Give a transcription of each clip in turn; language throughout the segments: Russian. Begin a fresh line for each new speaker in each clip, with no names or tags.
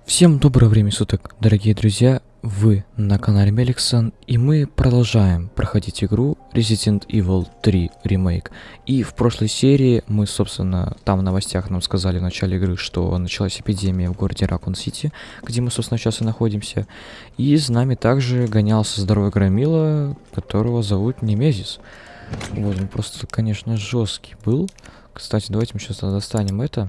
Всем доброго времени суток, дорогие друзья, вы на канале Меликсон, и мы продолжаем проходить игру Resident Evil 3 Remake. И в прошлой серии мы, собственно, там в новостях нам сказали в начале игры, что началась эпидемия в городе Ракун-Сити, где мы, собственно, сейчас и находимся. И с нами также гонялся здоровый громила, которого зовут Немезис. Вот, он просто, конечно, жесткий был. Кстати, давайте мы сейчас достанем это.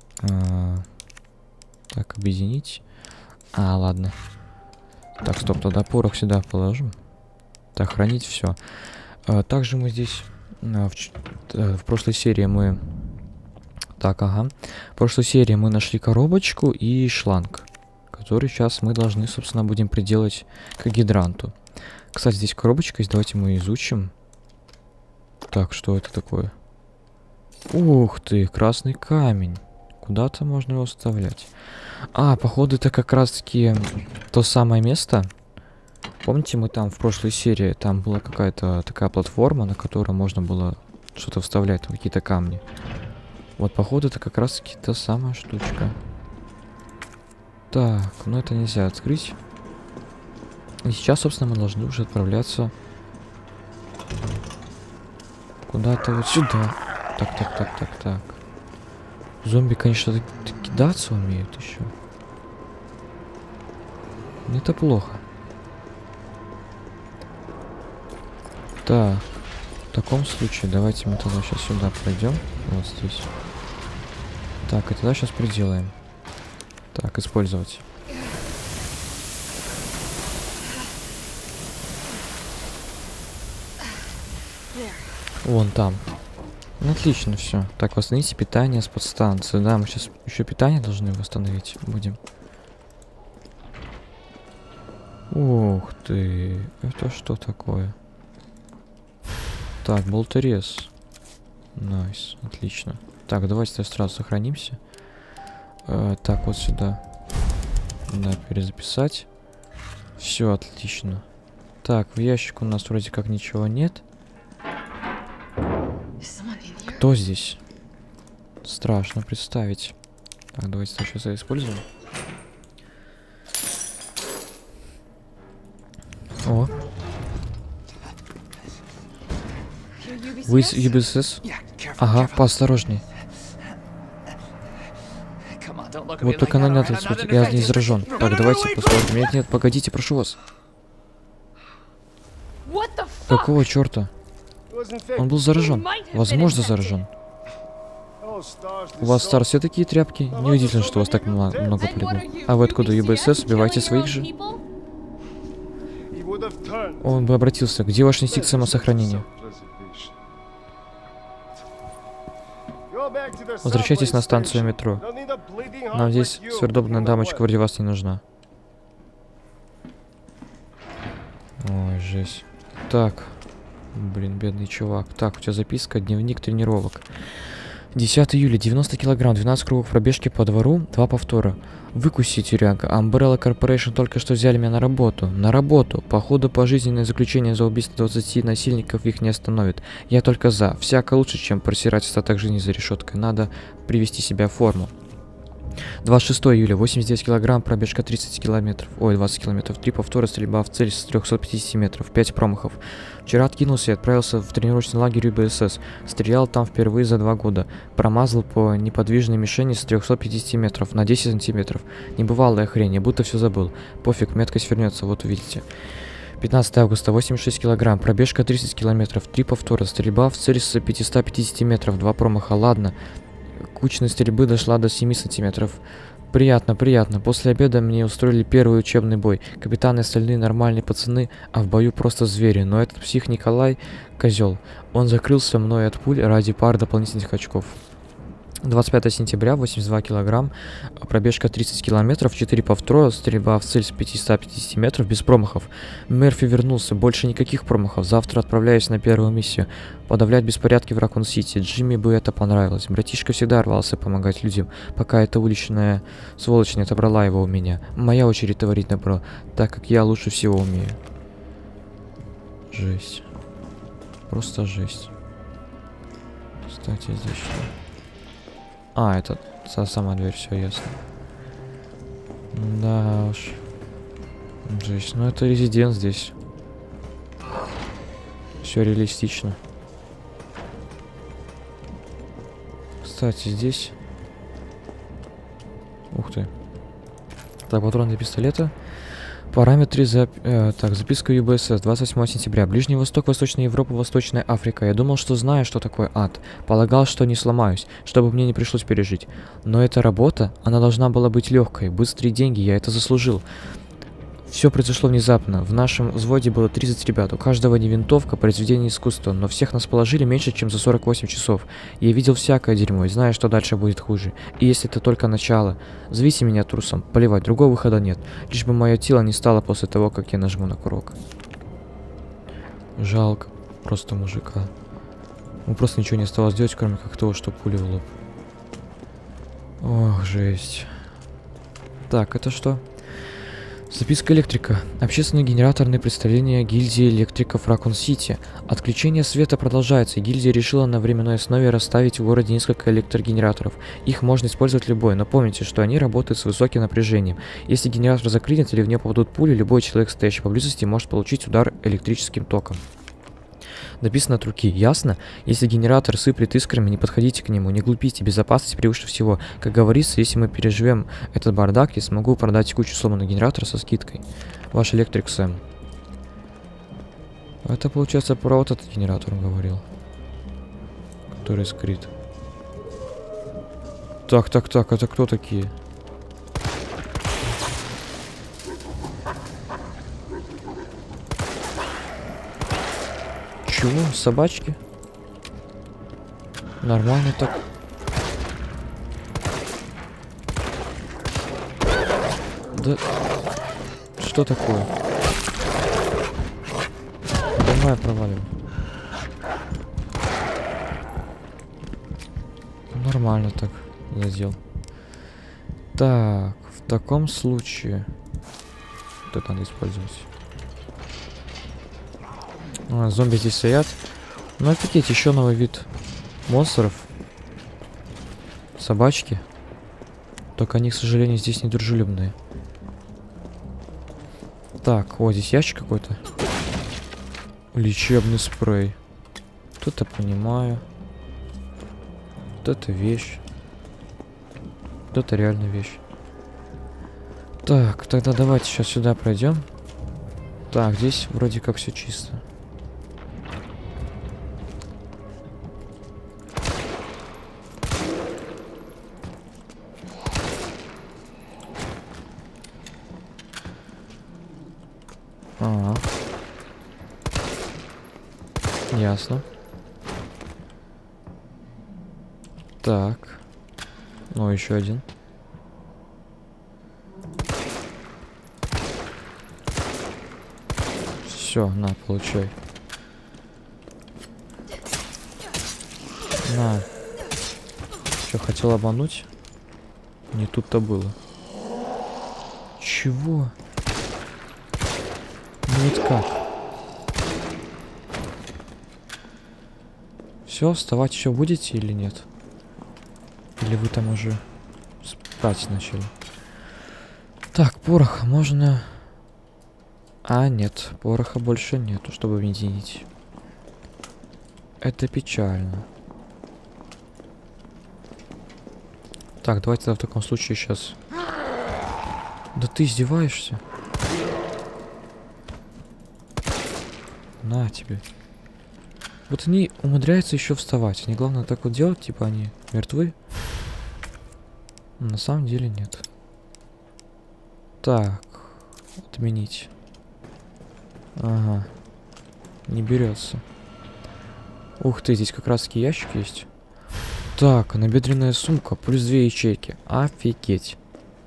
Так, объединить. Ладно. Так, стоп, тогда порох сюда положим. Так, хранить все. Также мы здесь в прошлой серии мы... Так, ага. В прошлой серии мы нашли коробочку и шланг, который сейчас мы должны, собственно, будем приделать к гидранту. Кстати, здесь коробочка есть, давайте мы изучим. Так, что это такое? Ух ты, красный камень. Куда-то можно его вставлять. Походу, это как раз-таки то самое место. Помните, мы там в прошлой серии, там была какая-то такая платформа, на которой можно было что-то вставлять, какие-то камни. Вот, походу, это как раз-таки та самая штучка. Так, ну это нельзя открыть. И сейчас, собственно, мы должны уже отправляться куда-то вот сюда. Так. Зомби, конечно, кидаться умеют еще. Это плохо. Так, в таком случае давайте мы тогда сейчас сюда пройдем. Вот здесь. Так, и тогда сейчас приделаем. Так, использовать. Вон там. Ну, отлично, все. Так, восстановите питание с подстанции. Да, мы сейчас еще питание должны восстановить будем. Ух ты. Это что такое? Так, болторез. Найс, отлично. Так, давайте сразу сохранимся. Так, вот сюда. Да, перезаписать. Все, отлично. Так, в ящике у нас вроде как ничего нет. Кто здесь? Страшно представить. Так, давайте сейчас это используем. О. Вы из UBSS? Ага, поосторожней. Вот только на надо, я не заражен. Так, давайте посмотрим. Нет, погодите, прошу вас. Какого черта? Он был заражен. Возможно, заражен. У вас, Стар, все такие тряпки? Неудивительно, что у вас так много полегло. А вы откуда, UBSS? Убивайте своих же? Он бы обратился. Где ваш инстинкт самосохранения? Возвращайтесь на станцию метро. Нам здесь сверхдобная дамочка вроде вас не нужна. Ой, жесть. Так. Блин, бедный чувак. Так, у тебя записка, дневник тренировок. 10 июля, 90 килограмм, 12 кругов пробежки по двору, 2 повтора. Выкуси, тюряга. Umbrella Corporation только что взяли меня на работу. На работу. Походу, пожизненное заключение за убийство 20 насильников их не остановит. Я только за. Всяко лучше, чем просирать остаток жизни за решеткой. Надо привести себя в форму. 26 июля, 89 килограмм, пробежка 30 километров. Ой, 20 километров. 3 повтора, стрельба в цель с 350 метров. 5 промахов. Вчера откинулся и отправился в тренировочный лагерь УБСС. Стрелял там впервые за 2 года. Промазал по неподвижной мишени с 350 метров на 10 сантиметров. Небывалая хрень, я будто все забыл. Пофиг, меткость вернется, вот увидите. 15 августа, 86 килограмм, пробежка 30 километров. 3 повтора, стрельба в цель с 550 метров. 2 промаха, ладно. Кучность стрельбы дошла до 7 сантиметров. Приятно. После обеда мне устроили первый учебный бой. Капитаны и остальные нормальные пацаны, а в бою просто звери. Но этот псих Николай — козел. Он закрылся мной от пуль ради пары дополнительных очков. 25 сентября, 82 килограмм, пробежка 30 километров, 4 повтора, стрельба в цель с 550 метров без промахов. Мерфи вернулся, больше никаких промахов. Завтра отправляюсь на первую миссию. Подавлять беспорядки в Ракун-Сити. Джимми бы это понравилось. Братишка всегда рвался помогать людям, пока эта уличная сволочь не отобрала его у меня. Моя очередь творить добро, так как я лучше всего умею. Жесть. Просто жесть. Кстати, здесь что? Это сама дверь, все ясно. Да уж. Жесть. Ну это резидент здесь. Все реалистично. Кстати, здесь... Ух ты. Так, патроны для пистолета. Параметры так, записка ЮБСС, 28 сентября. Ближний Восток, Восточная Европа, Восточная Африка. Я думал, что знаю, что такое ад. Полагал, что не сломаюсь, чтобы мне не пришлось пережить. Но эта работа, она должна была быть легкой. Быстрые деньги, я это заслужил. Все произошло внезапно. В нашем взводе было 30 ребят. У каждого не винтовка, произведение искусства. Но всех нас положили меньше, чем за 48 часов. Я видел всякое дерьмо и знаю, что дальше будет хуже. И если это только начало. Зовите меня трусом. Поливать. Другого выхода нет. Лишь бы мое тело не стало после того, как я нажму на курок. Жалко. Просто мужика. Ему просто ничего не осталось делать, кроме как того, что пули в лоб. Ох, жесть. Так, это что? Записка электрика. Общественное генераторное представление гильдии электриков Ракун-Сити. Отключение света продолжается, и гильдия решила на временной основе расставить в городе несколько электрогенераторов. Их можно использовать любой, но помните, что они работают с высоким напряжением. Если генератор закрынет или в него попадут пули, любой человек, стоящий поблизости, может получить удар электрическим током. Написано от руки, ясно? Если генератор сыплет искрами, не подходите к нему, не глупите, безопасность превыше всего. Как говорится, если мы переживем этот бардак, я смогу продать кучу сломанных генераторов со скидкой. Ваш электрик Сэм. Это получается про вот этот генератор он говорил. Который скрит. Так, это кто такие? Чего? Собачки? Нормально так. Да... Что такое? Давай провалим. Нормально так задел. Так, в таком случае... Вот это надо использовать. Зомби здесь стоят. Ну офигеть, еще новый вид монстров. Собачки. Только они, к сожалению, здесь не дружелюбные. Так, вот здесь ящик какой-то. Лечебный спрей. Вот это понимаю. Вот это вещь. Вот это реально вещь. Так, тогда давайте сейчас сюда пройдем. Так, здесь вроде как все чисто. Ага. Ясно. Так. Ну, еще один. Все, на, получай. На. Что, хотел обмануть? Не тут-то было. Чего? Ну это как? Все, вставать еще будете или нет? Или вы там уже спать начали? Так, порох можно... А, нет, пороха больше нету, чтобы объединить. Это печально. Так, давайте в таком случае сейчас... Да ты издеваешься? На тебе. Вот они умудряются еще вставать. Они, главное, так вот делать, типа они мертвы. Но на самом деле нет. Так, отменить. Ага. Не берется. Ух ты, здесь как раз таки ящик есть. Так, набедренная сумка, плюс 2 ячейки. Офигеть.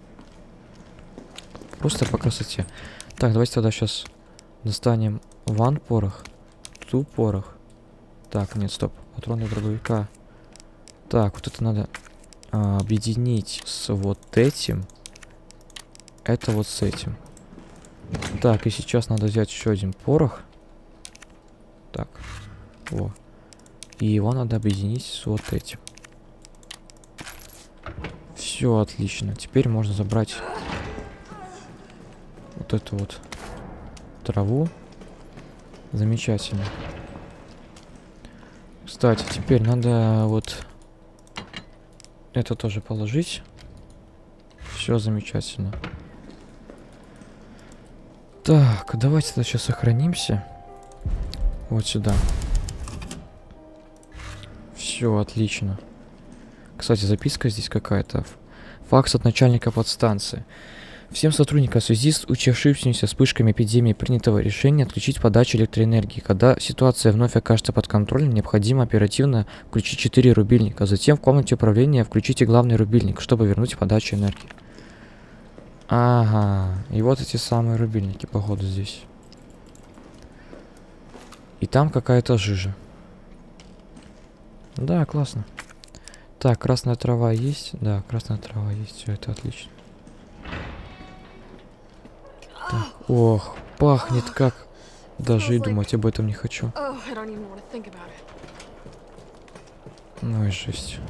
Просто по красоте. Так, давайте тогда сейчас достанем ван порох. Ту порох. Так, нет, стоп. Патроны дробовика. Так, вот это надо объединить с вот этим. Это вот с этим. Так, и сейчас надо взять еще один порох. Так. Во. И его надо объединить с вот этим. Все отлично. Теперь можно забрать вот эту вот траву. Замечательно. Кстати, теперь надо вот это тоже положить. Все замечательно. Так, давайте тогда сейчас сохранимся. Вот сюда. Все, отлично. Кстати, записка здесь какая-то. Факс от начальника подстанции. Всем сотрудникам в связи с участившимися вспышками эпидемии принятого решения отключить подачу электроэнергии. Когда ситуация вновь окажется под контролем, необходимо оперативно включить 4 рубильника. Затем в комнате управления включите главный рубильник, чтобы вернуть подачу энергии. Ага, и вот эти самые рубильники, походу, здесь. И там какая-то жижа. Да, классно. Так, красная трава есть? Да, красная трава есть, все это отлично. Так, ох, пахнет как. Даже и думать об этом не хочу. Ну и жесть.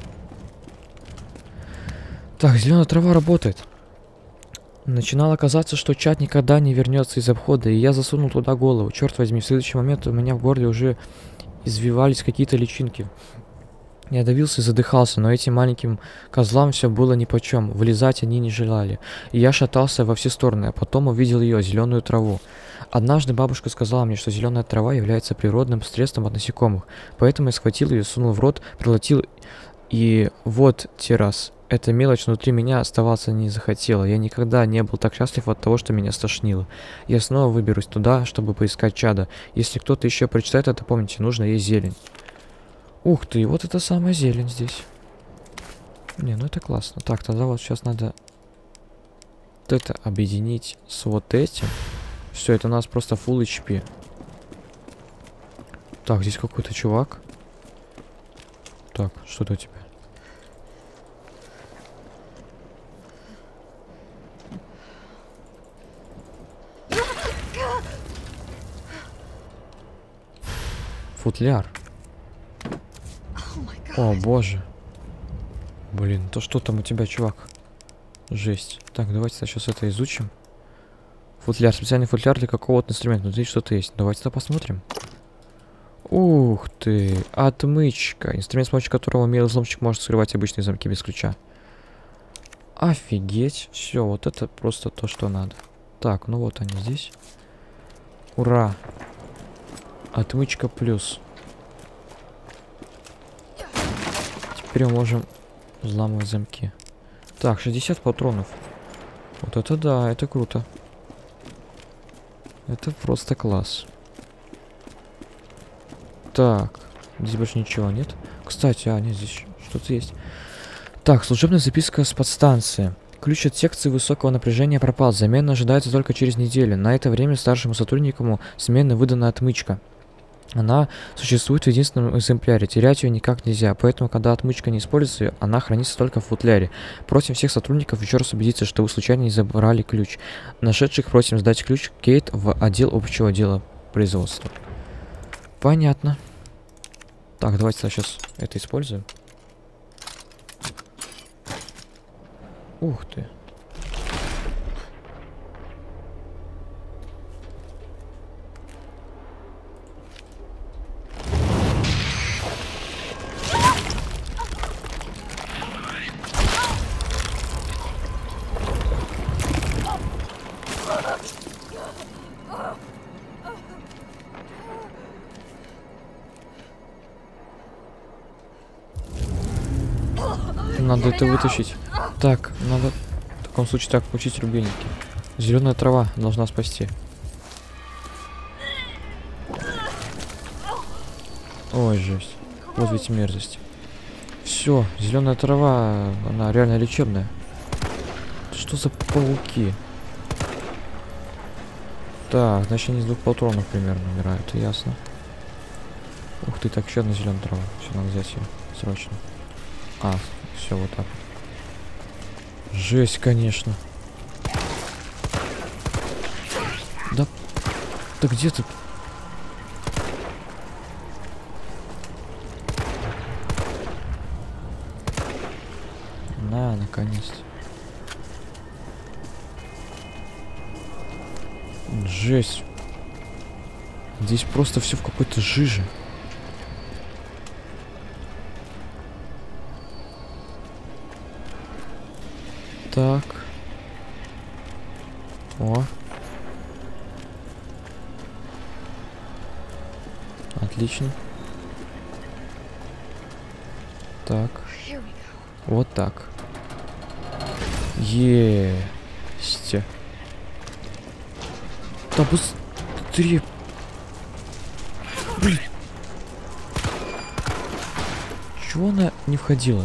Так, зеленая трава работает. Начинало казаться, что чат никогда не вернется из обхода, и я засунул туда голову. Черт возьми, в следующий момент у меня в горле уже извивались какие-то личинки. Я давился и задыхался, но этим маленьким козлам все было нипочем. Вылезать они не желали. И я шатался во все стороны, а потом увидел ее, зеленую траву. Однажды бабушка сказала мне, что зеленая трава является природным средством от насекомых. Поэтому я схватил ее, сунул в рот, проглотил, и вот террас. Эта мелочь внутри меня оставаться не захотела. Я никогда не был так счастлив от того, что меня стошнило. Я снова выберусь туда, чтобы поискать чада. Если кто-то еще прочитает это, помните, нужно есть зелень. Ух ты, вот это самая зелень здесь. Не, ну это классно. Так, тогда вот сейчас надо вот это объединить с вот этим. Все, это у нас просто full HP. Так, здесь какой-то чувак. Так, что-то у тебя. Футляр. О, боже. Блин, то что там у тебя, чувак? Жесть. Так, давайте сейчас это изучим. Футляр. Специальный футляр для какого-то инструмента. Внутри что-то есть. Давайте-то посмотрим. Ух ты. Отмычка. Инструмент, с помощью которого умелый взломщик может скрывать обычные замки без ключа. Офигеть. Все, вот это просто то, что надо. Так, ну вот они здесь. Ура. Отмычка плюс. Теперь мы можем взламывать замки. Так, 60 патронов. Вот это да, это круто. Это просто класс. Так, здесь больше ничего нет. Кстати, нет, здесь что-то есть. Так, служебная записка с подстанции. Ключ от секции высокого напряжения пропал. Замена ожидается только через неделю. На это время старшему сотруднику смены выдана отмычка. Она существует в единственном экземпляре, терять ее никак нельзя, поэтому, когда отмычка не используется, она хранится только в футляре. Просим всех сотрудников еще раз убедиться, что вы случайно не забрали ключ. Нашедших просим сдать ключ Кейт в отдел общего дела производства. Понятно. Так, давайте сейчас это используем. Ух ты. Надо это вытащить. Так, надо в таком случае так включить рубильники. Зеленая трава должна спасти. Ой, жесть. Вот ведь мерзость. Все, зеленая трава, она реально лечебная. Что за пауки? Так, значит они с 2 патронов примерно умирают, ясно. Ух ты, так, еще одна зеленая трава. Все, надо взять ее срочно. А, все, вот так. Жесть, конечно. Да где ты? На, наконец-то. Жесть. Здесь просто все в какой-то жиже. Так. О. Отлично. Так. Вот так. Есть. Да быстрее. Блин. Чего она не входила?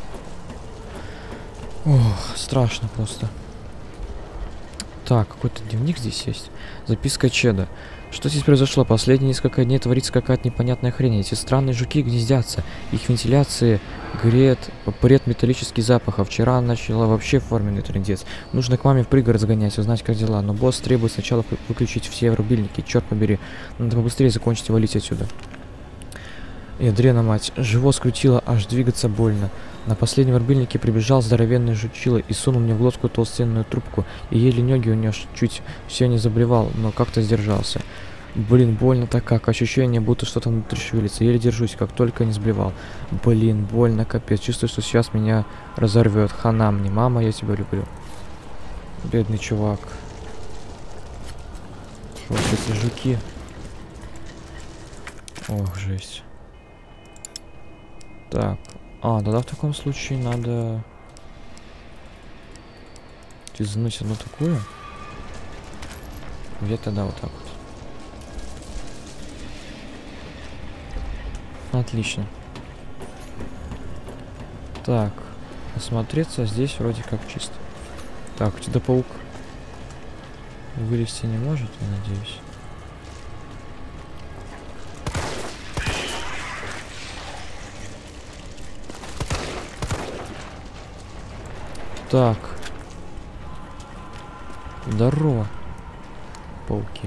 Ох, страшно просто. Так, какой-то дневник здесь есть. Записка Чеда. Что здесь произошло? Последние несколько дней творится какая-то непонятная хрень. Эти странные жуки гнездятся. Их вентиляции прет металлический запах. А вчера начала вообще форменный трындец. Нужно к маме в пригород сгонять, узнать, как дела. Но босс требует сначала выключить все рубильники. Черт побери. Надо побыстрее закончить и валить отсюда. Ядрена мать. Живот скрутило, аж двигаться больно. На последнем рубильнике прибежал здоровенный жучило и сунул мне в глотку толстенную трубку, и еле ноги унес, чуть все не заболевал, но как-то сдержался. Блин, больно-то как, ощущение, будто что-то внутри шевелится, еле держусь, как только не сблевал. Блин, больно, капец, чувствую, что сейчас меня разорвет. Хана мне, мама, я тебя люблю. Бедный чувак. Вот эти жуки. Ох, жесть. Так. Тогда в таком случае надо тизнуть одну такую. Где тогда вот так вот. Отлично. Так. Осмотреться здесь вроде как чисто. Так, у тебя паук вылезти не может, я надеюсь. Так. Здорово, пауки.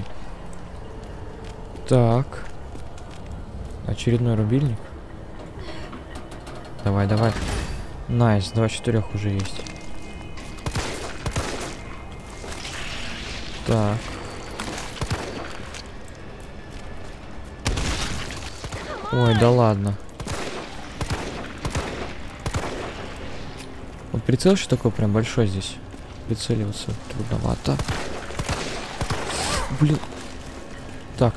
Так. Очередной рубильник. Давай, давай. Найс, 2-4 уже есть. Так. Ой, да ладно. Вот прицел еще такой прям большой здесь. Прицеливаться трудновато. Блин. Так.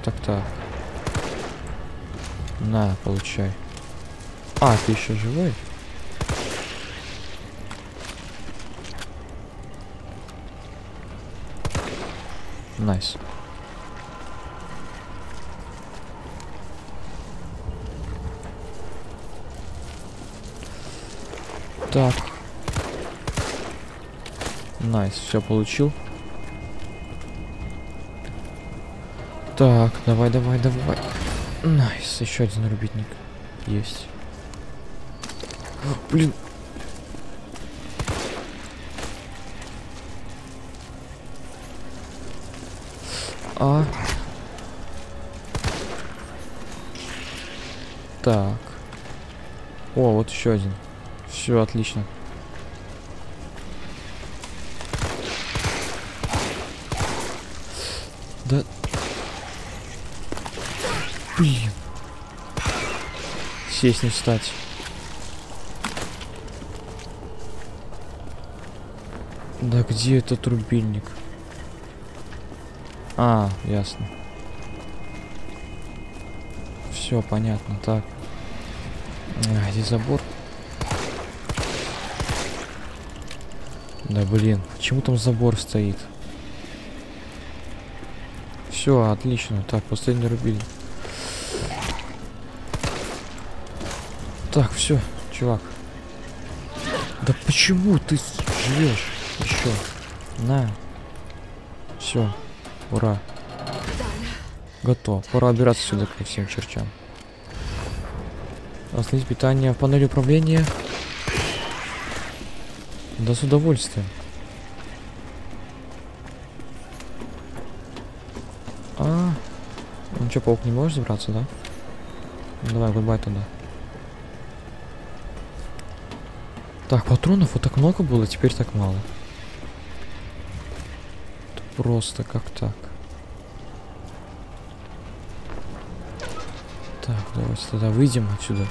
На, получай. Ты еще живой? Найс. Так. Найс, все получил. Так, давай. Найс, еще один рубильник. Есть. Блин. Так. Вот еще один. Все, отлично. Да. Блин. Сесть не встать. Да где этот рубильник? Ясно. Все понятно, так. Здесь забор. Да блин, почему там забор стоит? Все, отлично. Так, последний рубильник. Так, все, чувак. Да почему ты живешь еще? На. Все. Ура. Готово. Пора убираться сюда ко всем чертям. Остановить питание в панели управления. Да с удовольствием. Ну что, паук не можешь забраться, да? Ну, давай, выбай туда. Так, патронов вот так много было, теперь так мало. Это просто как так? давайте тогда выйдем отсюда.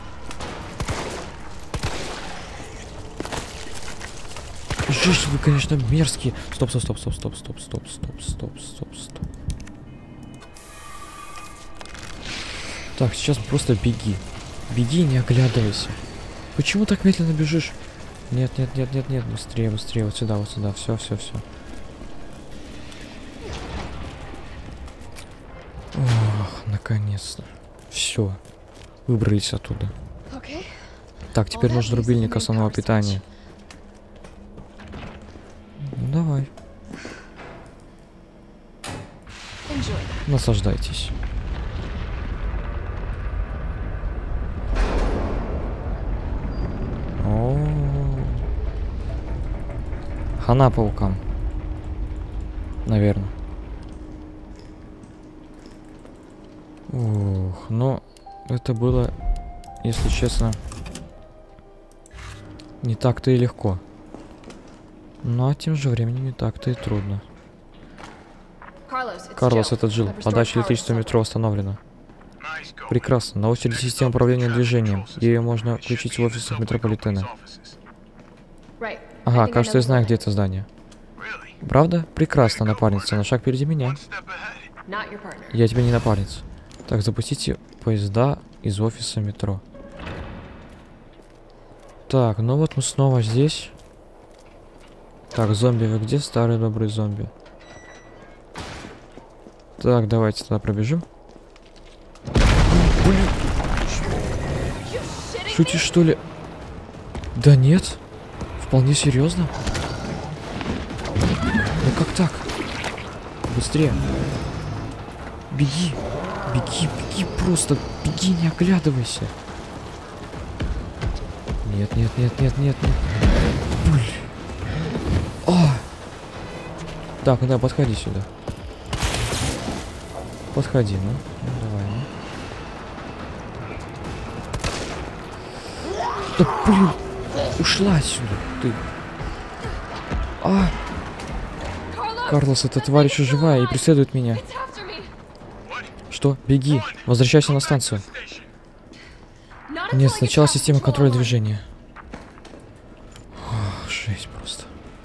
Жесть, вы, конечно, мерзкие. Стоп. Так, сейчас просто беги. Беги, не оглядывайся. Почему так медленно бежишь? Нет. Быстрее. Вот сюда. Все. Ох, наконец-то. Все. Выбрались оттуда. Так, теперь нужен рубильник основного питания. Ну, давай. Наслаждайтесь. Хана паукам. Наверное. Ух, но это было, если честно, не так-то и легко. Но тем же временем не так-то и трудно. Карлос, это Джилл. Подача электричества в метро восстановлена. Прекрасно. На очереди система управления движением. Ее можно включить в офисах метрополитена. Ага, кажется, я знаю, где это здание. Правда? Прекрасно, напарница. На шаг впереди меня. Я тебе не напарница. Так, запустите поезда из офиса метро. Так, ну вот мы снова здесь. Так, зомби, вы где? Старый добрый зомби. Так, давайте тогда пробежим. Блин. Шутишь, что ли? Да нет. Вполне серьезно. Ну как так? Быстрее. Беги. Беги просто. Беги, не оглядывайся. Нет. Блин. Так, да, подходи сюда. Подходи, ну давай, ну. Да блин, ушла отсюда, ты. Карлос, эта тварь еще живая и преследует меня. Что? Беги, возвращайся на станцию. Нет, сначала система контроля движения. Жесть просто.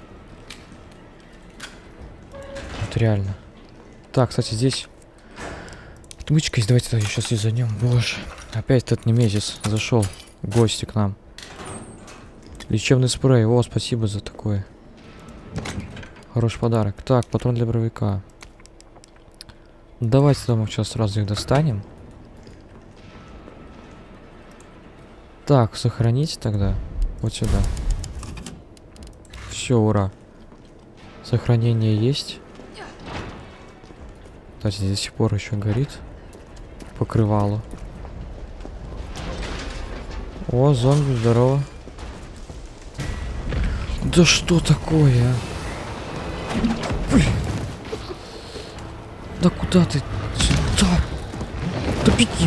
Вот реально. Так, кстати, здесь отмычка есть. Давайте тогда сейчас юзанем. Боже. Опять этот немезис зашел в гости к нам. Лечебный спрей. О, спасибо за такое. Хороший подарок. Так, патрон для бровика. Давайте тогда мы сейчас сразу их достанем. Так, сохраните тогда. Вот сюда. Все, ура. Сохранение есть. Кстати, здесь до сих пор еще горит покрывало. О, зомби, здорово. Да что такое, а? Блин. Да куда ты? Сюда. Да беги.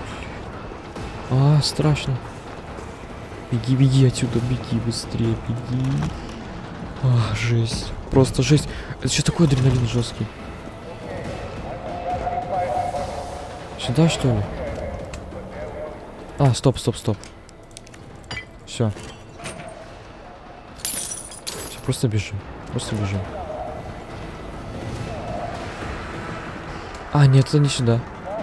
Страшно. Беги отсюда, беги быстрее, беги. Жесть. Просто жесть. Это что такое адреналин жесткий? Сюда, что ли? Стоп. Все. Просто бежим. Нет, это не сюда.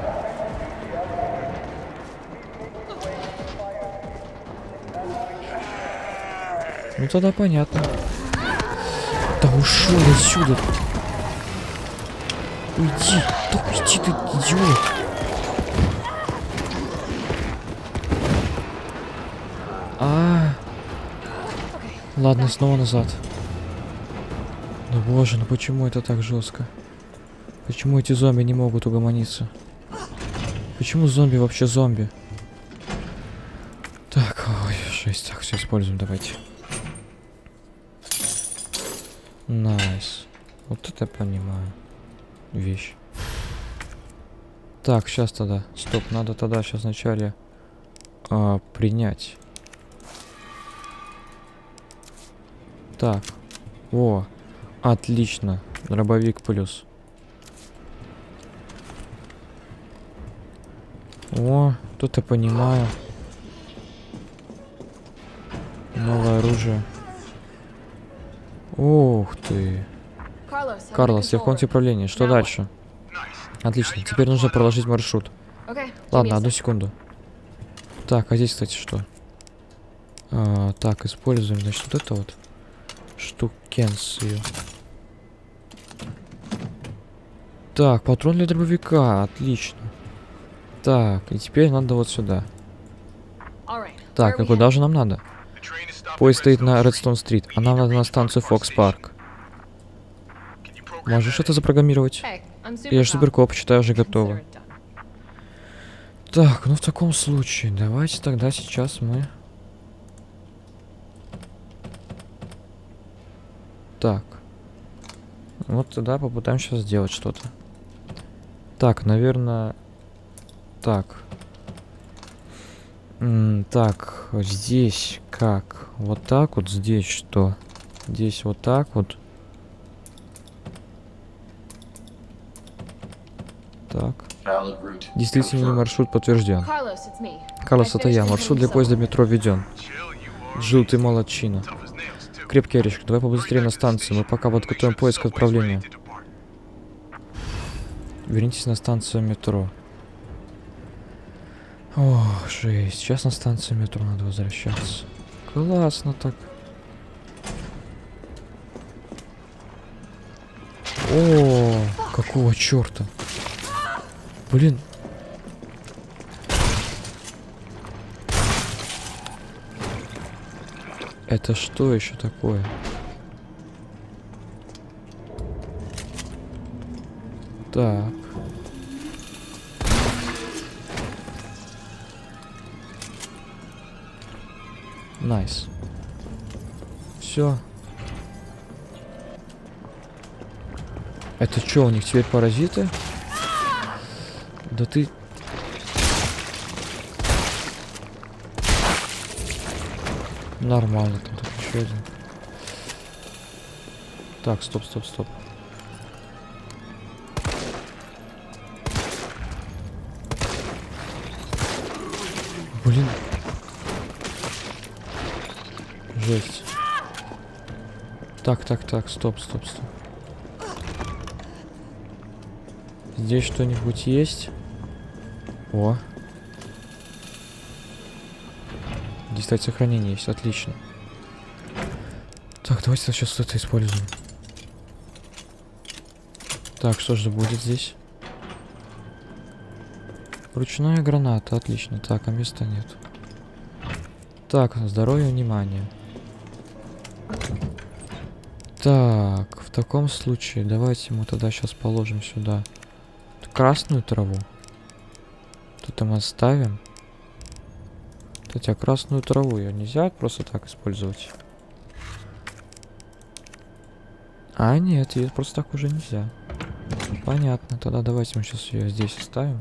Ну тогда понятно. Да ушел отсюда. Уйди. Да уйди ты, идиот. Ладно, снова назад. Да боже, ну почему это так жестко? Почему эти зомби не могут угомониться? Почему зомби вообще зомби? Так, ой, жесть. Так, все используем, давайте. Найс. Вот это я понимаю. Вещь. Так, сейчас тогда. Стоп, надо тогда сейчас вначале принять. Так. О, отлично. Дробовик плюс. О, тут я понимаю. Новое оружие. Ух ты. Карлос, я в комнате управления. Что дальше? Отлично. Теперь нужно проложить маршрут. Ладно, одну секунду. Так, а здесь, кстати, что? Так, используем, значит, вот это вот. Штукенцию. Так, патрон для дробовика. Отлично. Так, и теперь надо вот сюда. Так, а куда же нам надо? Поезд стоит на Редстоун-стрит, а нам надо на станцию Фокс-Парк. Можешь это запрограммировать? Я же суперкоп, считаю, уже готово. Так, ну в таком случае, давайте тогда сейчас мы... Так. Вот тогда попытаем сейчас сделать что-то. Так, наверное... Так. Так, здесь как? Вот так вот, здесь что? Здесь вот так вот. Так. Действительный маршрут подтвержден. Карлос, это я. Маршрут для поезда метро введен. Джилл, ты молодчина. Крепкий орешек, давай побыстрее на станцию. Мы пока подготовим поезд к отправлению. Вернитесь на станцию метро. Ох, жесть. Сейчас на станцию метро надо возвращаться. Классно так. О, какого черта? Блин. Это что еще такое? Так. Найс. Все. Это что, у них теперь паразиты? Да ты... Нормально, там еще один. Так, стоп. Блин. Жесть. Так, стоп. Здесь что-нибудь есть? О. Здесь, кстати, сохранение есть. Отлично. Так, давайте сейчас это используем. Так, что же будет здесь? Ручная граната. Отлично. Так, а места нет. Так, здоровье, внимание. Так, в таком случае давайте мы тогда сейчас положим сюда красную траву. Тут мы оставим. Хотя красную траву ее нельзя просто так использовать. А нет, ее просто так уже нельзя. Понятно, тогда давайте мы сейчас ее здесь оставим.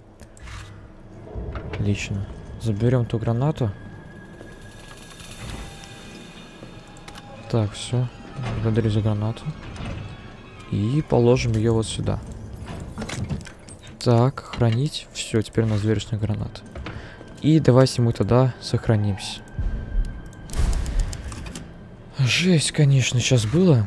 Отлично. Заберем ту гранату. Так, все. Благодарю за гранату. И положим ее вот сюда. Так, хранить. Все, теперь у нас две ручных гранаты. И давайте мы тогда сохранимся. Жесть, конечно, сейчас было.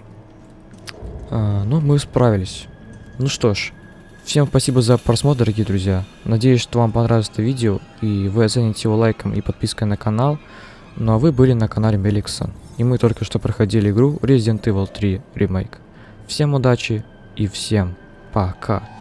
Но мы справились. Ну что ж, всем спасибо за просмотр, дорогие друзья. Надеюсь, что вам понравилось это видео, и вы оцените его лайком и подпиской на канал. Ну а вы были на канале Меликсон. И мы только что проходили игру Resident Evil 3 Remake. Всем удачи и всем пока.